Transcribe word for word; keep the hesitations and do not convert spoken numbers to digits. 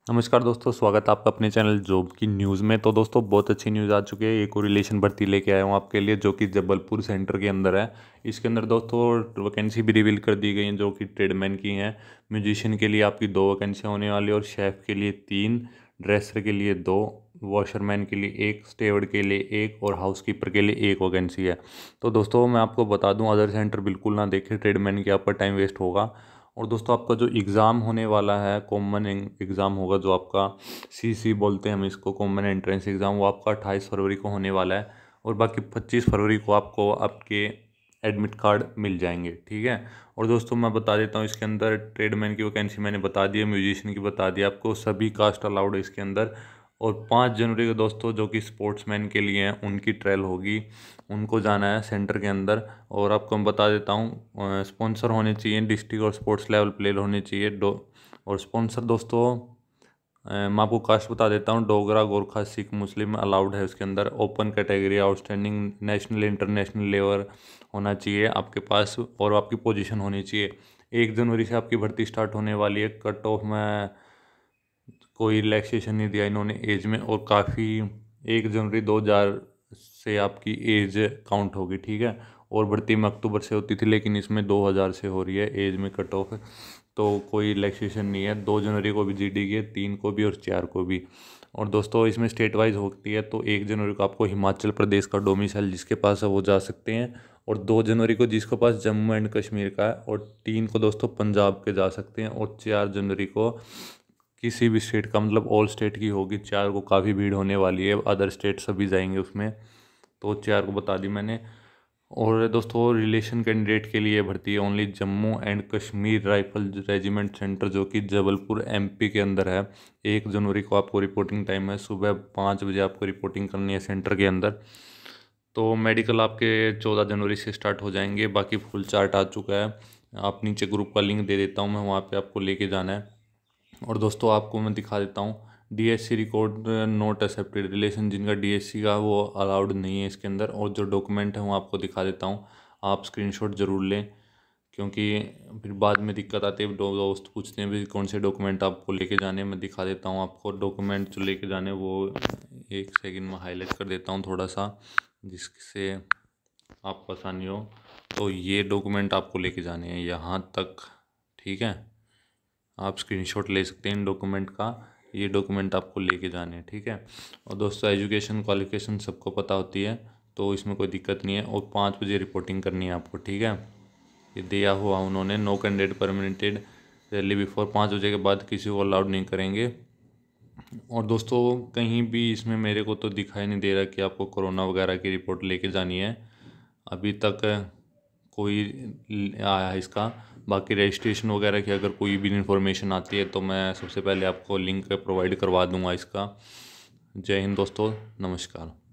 नमस्कार दोस्तों, स्वागत है आपका अपने चैनल जॉब की न्यूज़ में। तो दोस्तों बहुत अच्छी न्यूज़ आ चुकी है। एक और रिलेशन भर्ती लेके आया हूँ आपके लिए, जो कि जबलपुर सेंटर के अंदर है। इसके अंदर दोस्तों वैकेंसी भी रिवील कर दी गई हैं, जो कि ट्रेडमैन की हैं। म्यूजिशियन के लिए आपकी दो वैकेंसी होने वाली है, और शेफ़ के लिए तीन, ड्रेसर के लिए दो, वॉशरमैन के लिए एक, स्टेवर्ड के लिए एक, और हाउसकीपर के लिए एक वैकेंसी है। तो दोस्तों मैं आपको बता दूं, अदर सेंटर बिल्कुल ना देखें, ट्रेडमैन के आपका टाइम वेस्ट होगा। और दोस्तों आपका जो एग्ज़ाम होने वाला है, कॉमन एग्ज़ाम होगा, जो आपका सी सी बोलते हैं हम इसको, कॉमन एंट्रेंस एग्ज़ाम, वो आपका अट्ठाईस फरवरी को होने वाला है। और बाकी पच्चीस फरवरी को आपको आपके एडमिट कार्ड मिल जाएंगे, ठीक है। और दोस्तों मैं बता देता हूँ, इसके अंदर ट्रेडमैन की वैकेंसी मैंने बता दी है, म्यूजिशियन की बता दी आपको, सभी कास्ट अलाउड है इसके अंदर। और पाँच जनवरी को दोस्तों जो कि स्पोर्ट्समैन के लिए हैं, उनकी ट्रायल होगी, उनको जाना है सेंटर के अंदर। और आपको मैं बता देता हूँ, स्पॉन्सर होने चाहिए, डिस्ट्रिक्ट और स्पोर्ट्स लेवल प्लेयर होने चाहिए दो। और स्पॉन्सर दोस्तों अ, मैं आपको कास्ट बता देता हूँ, डोगरा, गोरखा, सिख, मुस्लिम अलाउड है उसके अंदर। Open category, outstanding, national international level होना चाहिए आपके पास, और आपकी पोजीशन होनी चाहिए। एक जनवरी से आपकी भर्ती स्टार्ट होने वाली है। कट ऑफ में कोई रिलैक्सेशन नहीं दिया इन्होंने एज में, और काफ़ी एक जनवरी दो हज़ार से आपकी एज काउंट होगी, ठीक है। और भर्ती में अक्टूबर से होती थी, लेकिन इसमें दो हज़ार से हो रही है एज में कट ऑफ, तो कोई रिलैक्सेशन नहीं है। दो जनवरी को भी जी डी की, तीन को भी और चार को भी। और दोस्तों इसमें स्टेट वाइज होती है, तो एक जनवरी को आपको हिमाचल प्रदेश का डोमिसाइल जिसके पास है वो जा सकते हैं, और दो जनवरी को जिसके पास जम्मू एंड कश्मीर का है, और तीन को दोस्तों पंजाब के जा सकते हैं, और चार जनवरी को किसी भी स्टेट का, मतलब ऑल स्टेट की होगी। चार को काफ़ी भीड़ होने वाली है, अदर स्टेट सभी जाएंगे उसमें, तो चार को बता दी मैंने। और दोस्तों रिलेशन कैंडिडेट के लिए भर्ती है only Jammu and Kashmir rifle regiment centre, जो कि जबलपुर एम पी के अंदर है। एक जनवरी को आपको रिपोर्टिंग टाइम है, सुबह पाँच बजे आपको रिपोर्टिंग करनी है सेंटर के अंदर। तो मेडिकल आपके चौदह जनवरी से स्टार्ट हो जाएंगे। बाकी फुल चार्ट आ चुका है, आप नीचे ग्रुप का लिंक दे देता हूँ मैं, वहाँ पे आपको लेके जाना है। और दोस्तों आपको मैं दिखा देता हूँ, DSC record not accepted, relation जिनका डीएससी का वो अलाउड नहीं है इसके अंदर। और जो डॉक्यूमेंट है वो आपको दिखा देता हूँ, आप स्क्रीनशॉट ज़रूर लें, क्योंकि फिर बाद में दिक्कत आती है। दो दोस्त पूछते हैं भी कौन से डॉक्यूमेंट आपको लेके जाने हैं। मैं दिखा देता हूँ आपको डॉक्यूमेंट जो लेके जाने, वो एक सेकंड में हाईलाइट कर देता हूँ थोड़ा सा, जिससे आपको आसानी हो। तो ये डॉक्यूमेंट आपको लेके जाने हैं यहाँ तक, ठीक है। आप स्क्रीनशॉट ले सकते हैं इन डॉक्यूमेंट का, ये डॉक्यूमेंट आपको लेके जाने हैं, ठीक है। और दोस्तों एजुकेशन क्वालिफिकेशन सबको पता होती है, तो इसमें कोई दिक्कत नहीं है। और पाँच बजे रिपोर्टिंग करनी है आपको, ठीक है। ये दिया हुआ उन्होंने, no candidate permitted rally before, पाँच बजे के बाद किसी को अलाउड नहीं करेंगे। और दोस्तों कहीं भी इसमें मेरे को तो दिखाई नहीं दे रहा कि आपको कोरोना वगैरह की रिपोर्ट लेके जानी है, अभी तक कोई आया है इसका। बाकी रजिस्ट्रेशन वगैरह की अगर कोई भी इन्फॉर्मेशन आती है तो मैं सबसे पहले आपको लिंक प्रोवाइड करवा दूंगा इसका। जय हिंद दोस्तों, नमस्कार।